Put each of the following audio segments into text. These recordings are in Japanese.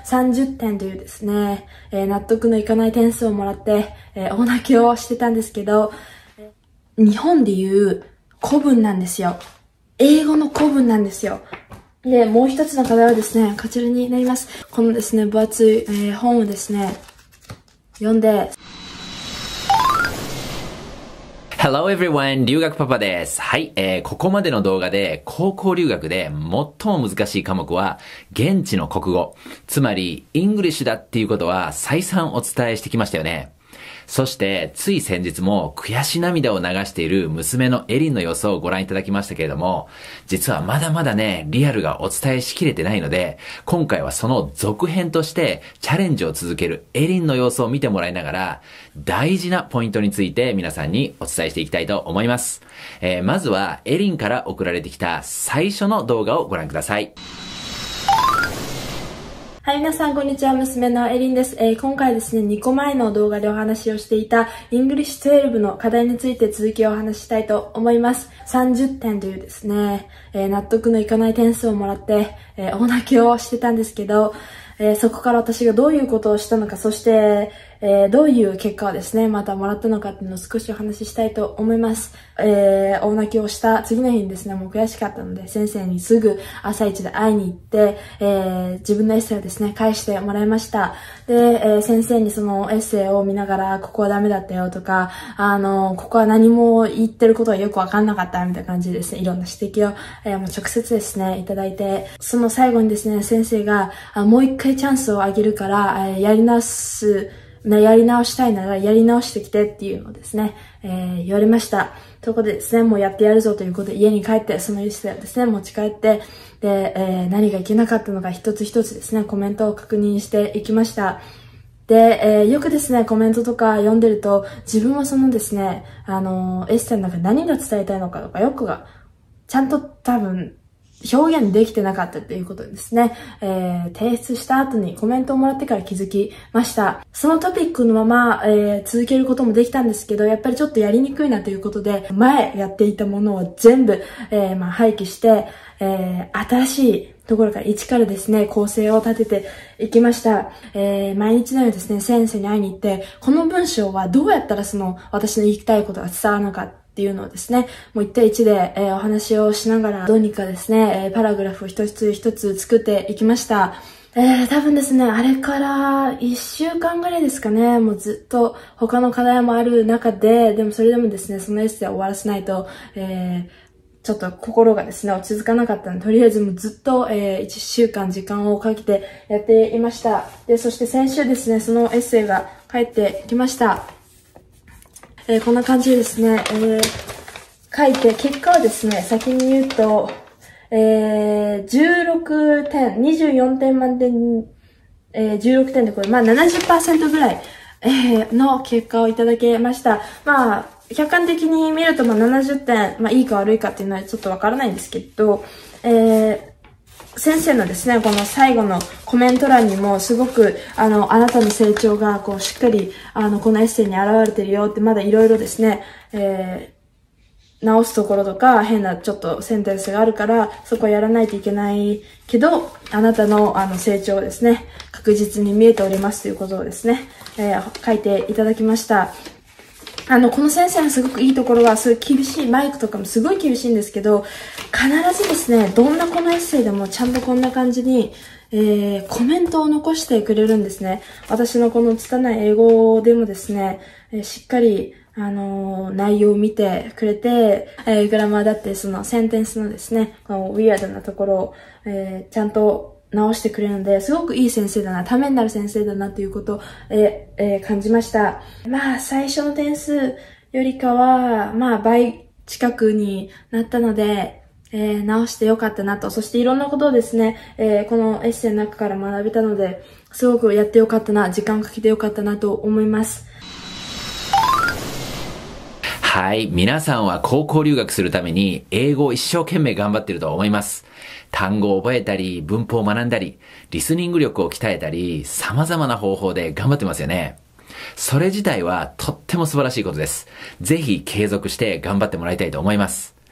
30点というですね、納得のいかない点数をもらって、大泣きをしてたんですけど、日本でいう古文なんですよ。英語の古文なんですよ。で、もう一つの課題はですね、こちらになります。このですね、分厚い、本をですね、読んで、 Hello everyone! 留学パパです。はい、ここまでの動画で高校留学で最も難しい科目は現地の国語。つまり、イングリッシュだっていうことは再三お伝えしてきましたよね。そして、つい先日も悔し涙を流している娘のエリンの様子をご覧いただきましたけれども、実はまだまだね、リアルがお伝えしきれてないので、今回はその続編としてチャレンジを続けるエリンの様子を見てもらいながら、大事なポイントについて皆さんにお伝えしていきたいと思います。まずはエリンから送られてきた最初の動画をご覧ください。 はい、皆さん、こんにちは。娘のエリンです。今回ですね、2個前の動画でお話をしていた、イングリッシュ12の課題について続きをお話ししたいと思います。30点というですね、納得のいかない点数をもらって、大泣きをしてたんですけど、そこから私がどういうことをしたのか、そして、どういう結果をですね、またもらったのかっていうのを少しお話ししたいと思います。大泣きをした次の日にですね、もう悔しかったので、先生にすぐ朝一で会いに行って、自分のエッセイをですね、返してもらいました。で、先生にそのエッセイを見ながら、ここはダメだったよとか、ここは何も言ってることがよくわかんなかったみたいな感じでですね、いろんな指摘を、もう直接ですね、いただいて、その最後にですね、先生が、もう一回チャンスをあげるから、やり直したいならやり直してきてっていうのをですね、言われました。ということでですね、もうやってやるぞということで家に帰って、そのエッセイをですね、持ち帰って、で、何がいけなかったのか一つ一つですね、コメントを確認していきました。で、よくですね、コメントとか読んでると、自分はそのですね、エッセイの中で何が伝えたいのかとか、よくが、ちゃんと多分、表現できてなかったっていうことですね。提出した後にコメントをもらってから気づきました。そのトピックのまま、続けることもできたんですけど、やっぱりちょっとやりにくいなということで、前やっていたものを全部、廃棄して、新しいところから一からですね、構成を立てていきました。毎日のようにですね、先生に会いに行って、この文章はどうやったらその私の言いたいことが伝わるのかっていうのをですね、もう1対1で、お話をしながら、どうにかですね、パラグラフを一つ一つ作っていきました。多分ですね、あれから1週間ぐらいですかね、もうずっと他の課題もある中で、でもそれでもですね、そのエッセイを終わらせないと、ちょっと心がですね、落ち着かなかったので、とりあえずもうずっと、1週間時間をかけてやっていました。で、そして先週ですね、そのエッセイが返ってきました。こんな感じでですね、書いて、結果はですね、先に言うと、16点、24点満点に、16点でこれ、70% ぐらい、の結果をいただけました。客観的に見ると70点、いいか悪いかっていうのはちょっとわからないんですけど、先生のですね、この最後のコメント欄にもすごく、あなたの成長が、こう、しっかり、このエッセイに現れてるよって、まだいろいろですね、直すところとか、変なちょっとセンテンスがあるから、そこやらないといけないけど、あなたの、成長をですね、確実に見えておりますということをですね、書いていただきました。この先生のすごくいいところは、そういう厳しい、マイクとかもすごい厳しいんですけど、必ずですね、どんなこのエッセイでもちゃんとこんな感じに、コメントを残してくれるんですね。私のこの拙い英語でもですね、しっかり、内容を見てくれて、グラマーだってそのセンテンスのですね、このウィアードなところを、ちゃんと直してくれるので、すごくいい先生だな、ためになる先生だなということを、感じました。最初の点数よりかは、倍近くになったので、直してよかったなと。そしていろんなことをですね、このエッセイの中から学べたので、すごくやってよかったな、時間をかけてよかったなと思います。 はい。皆さんは高校留学するために英語を一生懸命頑張ってると思います。単語を覚えたり、文法を学んだり、リスニング力を鍛えたり、様々な方法で頑張ってますよね。それ自体はとっても素晴らしいことです。ぜひ継続して頑張ってもらいたいと思います。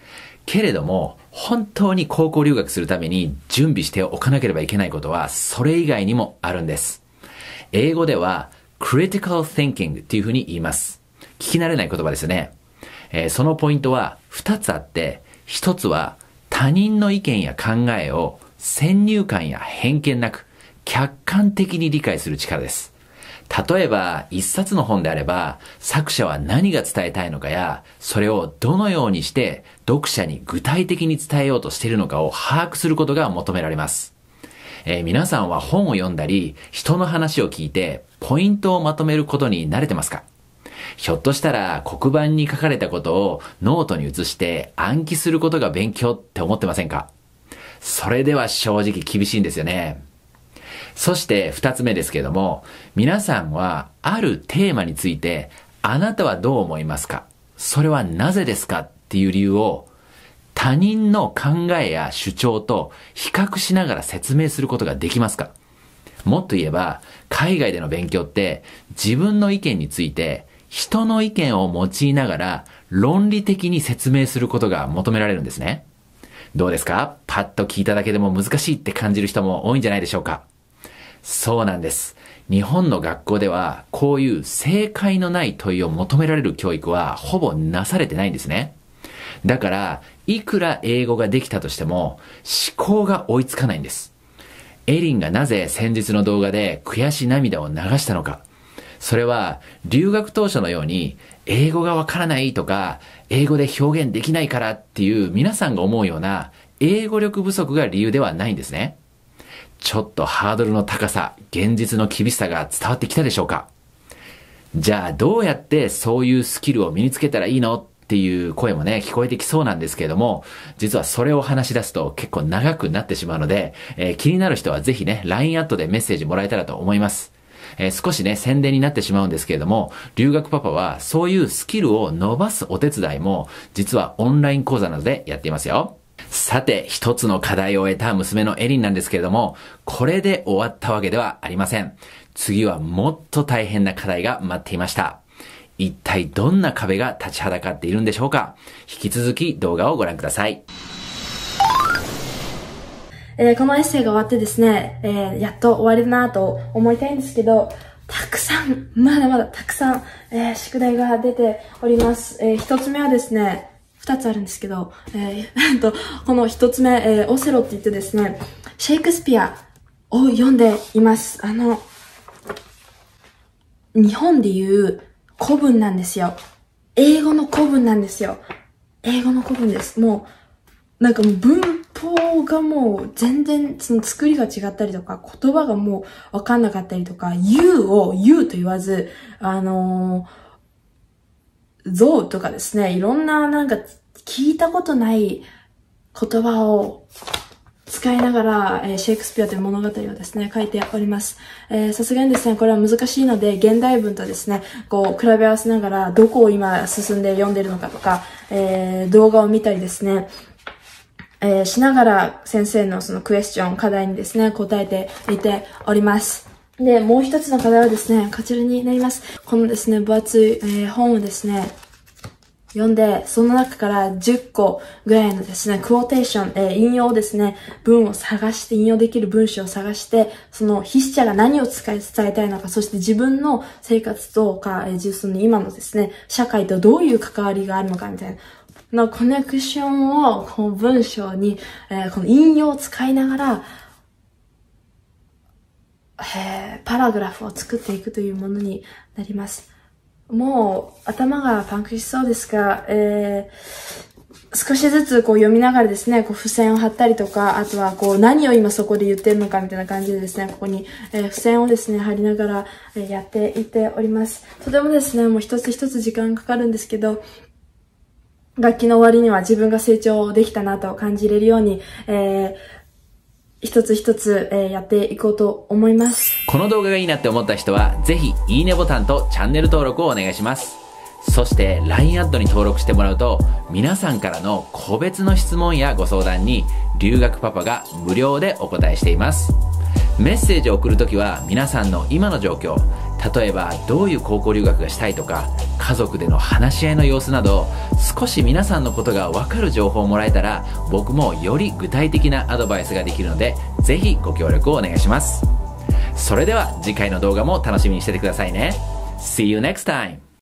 けれども、本当に高校留学するために準備しておかなければいけないことは、それ以外にもあるんです。英語では、critical thinking っていうふうに言います。聞き慣れない言葉ですよね。そのポイントは2つあって、1つは他人の意見や考えを先入観や偏見なく客観的に理解する力です。例えば、一冊の本であれば、作者は何が伝えたいのかや、それをどのようにして読者に具体的に伝えようとしているのかを把握することが求められます。皆さんは本を読んだり、人の話を聞いて、ポイントをまとめることに慣れてますか？ひょっとしたら黒板に書かれたことをノートに移して暗記することが勉強って思ってませんか？それでは正直厳しいんですよね。そして2つ目ですけれども、皆さんはあるテーマについてあなたはどう思いますか？それはなぜですかっていう理由を他人の考えや主張と比較しながら説明することができますか？もっと言えば、海外での勉強って自分の意見について人の意見を用いながら論理的に説明することが求められるんですね。どうですか？パッと聞いただけでも難しいって感じる人も多いんじゃないでしょうか？そうなんです。日本の学校ではこういう正解のない問いを求められる教育はほぼなされてないんですね。だから、いくら英語ができたとしても思考が追いつかないんです。エリンがなぜ先日の動画で悔し涙を流したのか。それは留学当初のように英語がわからないとか英語で表現できないからっていう皆さんが思うような英語力不足が理由ではないんですね。ちょっとハードルの高さ、現実の厳しさが伝わってきたでしょうか？じゃあどうやってそういうスキルを身につけたらいいのっていう声もね、聞こえてきそうなんですけれども、実はそれを話し出すと結構長くなってしまうので、気になる人はぜひね、LINE アットでメッセージもらえたらと思います。少しね、宣伝になってしまうんですけれども、留学パパはそういうスキルを伸ばすお手伝いも、実はオンライン講座などでやっていますよ。さて、一つの課題を得た娘のエリンなんですけれども、これで終わったわけではありません。次はもっと大変な課題が待っていました。一体どんな壁が立ちはだかっているんでしょうか？引き続き動画をご覧ください。 このエッセイが終わってですね、やっと終わりだなと思いたいんですけど、たくさん、まだまだたくさん、宿題が出ております。一つ目はですね、二つあるんですけど、この一つ目、オセロって言ってですね、シェイクスピアを読んでいます。日本でいう古文なんですよ。英語の古文なんですよ。英語の古文です。もう、なんかもう文法がもう全然その作りが違ったりとか、言葉がもうわかんなかったりとか、you を you と言わず、ゾウとかですね、いろんななんか聞いたことない言葉を使いながら、シェイクスピアという物語をですね、書いております。さすがにですね、これは難しいので、現代文とですね、こう、比べ合わせながら、どこを今進んで読んでいるのかとか、動画を見たりですね、しながら先生のそのクエスチョン、課題にですね、答えていております。で、もう一つの課題はですね、こちらになります。このですね、分厚い、本をですね、読んで、その中から10個ぐらいのですね、クォーテーション、引用をですね、文を探して、引用できる文章を探して、その筆者が何を伝えたいのか、そして自分の生活とか、その今のですね、社会とどういう関わりがあるのかみたいな、コネクションを、この文章に、この引用を使いながら、パラグラフを作っていくというものになります。もう頭がパンクしそうですが、少しずつこう読みながらですね、こう付箋を貼ったりとか、あとはこう何を今そこで言ってるのかみたいな感じでですね、ここに、付箋をですね、貼りながら、やっていっております。とてもですね、もう一つ一つ時間かかるんですけど、学期の終わりには自分が成長できたなと感じれるように、一つ一つ、やっていこうと思います。 この動画がいいなって思った人は、ぜひいいねボタンとチャンネル登録をお願いします。そして LINE アットに登録してもらうと、皆さんからの個別の質問やご相談に留学パパが無料でお答えしています。メッセージを送るときは皆さんの今の状況、 例えばどういう高校留学がしたいとか、家族での話し合いの様子など、少し皆さんのことが分かる情報をもらえたら、僕もより具体的なアドバイスができるので、ぜひご協力をお願いします。それでは次回の動画も楽しみにしててくださいね。See you next time!